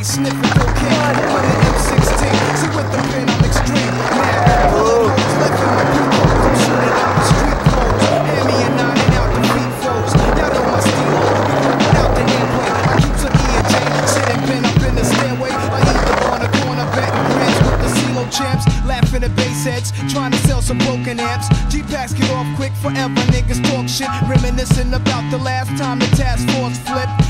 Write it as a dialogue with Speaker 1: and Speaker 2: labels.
Speaker 1: day, sniffing cocaine on the M16. See with the pen, I'm extreme. Now, bullet holes left in my peepholes. I'm shooting out the street clothes. Hand me a 9 and out the feet froze. Y'all know my stilo. We go without the airplane. I keep some E and J sitting bent up in the stairway. I either on a corner betting grants with the CeeLo champs. Laughing at bass heads, trying to sell some broken amps. G-Packs get off quick forever. Niggas talk shit, reminiscing about the last time the task force flipped.